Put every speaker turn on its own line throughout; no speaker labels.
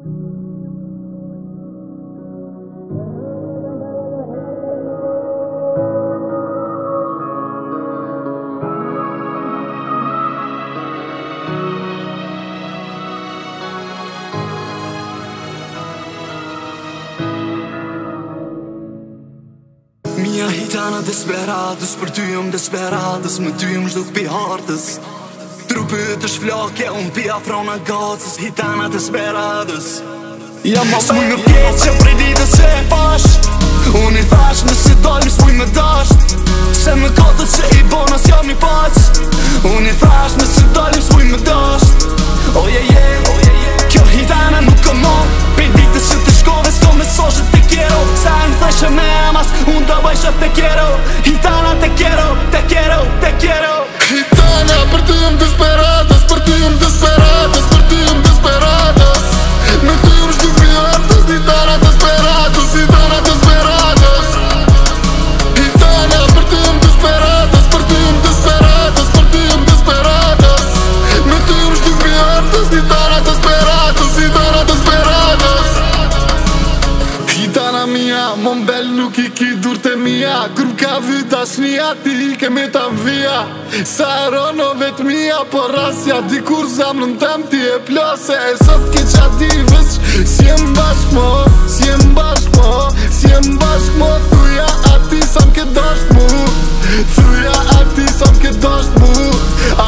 Mia hitana desperados, për ty jëm desperatës, me ty jëm zhduk pi hartës. Trupët është flake, unë pi afrona gacës, hitana desperados. Jam s'muj me pjetë që prej ditës që e pash, unë i thash nëse dalim s'muj me dasht, se me katët që i bonas jam i pac. Unë i thash nëse dalim s'muj me dasht, oje kjo hitana nuk ka mon, prej ditës që të shkove s'ko mesazhet te kjero, sa në thashe me amas, unë të bajsha te kjero, hitana te kjero, te kjero, te kjero.
Hitana për ty jëm desperatas, për ty jëm desperatas, për ty jëm desperatas, me ty jëm zhduk pi hartës, hitana desperatas, hitana desperatas. Hitana për ty jëm desperatas, për ty jëm desperatas, për ty jëm desperatas, me ty jëm zhduk pi hartës, hitana desperatas, hitana desperatas. Hitana mia, mon bel nuk i ki durte mia, kur ka vy dashnia ti i ke me ta via. Sa erono vet mia, por rasja di kur zamrën tem ti e plase. E sot ke qa di vëq, si jem bashk mo, si jem bashk mo, si jem bashk mo. Thuja ati sa m'ke dasht mu, thuja ati sa m'ke dasht mu. A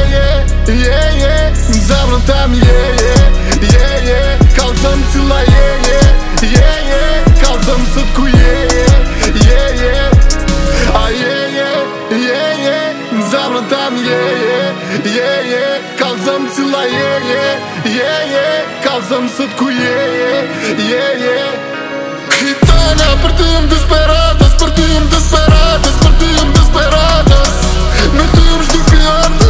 në zamrën tem kalzëm cilla kalzëm sët ku a në zamrën tem kalzëm cilla kalzëm sët ku Hitana për ty jëm desperatas, për ty jëm desperatas, për ty jëm desperatas, me ty jëm zhduk pi hartës.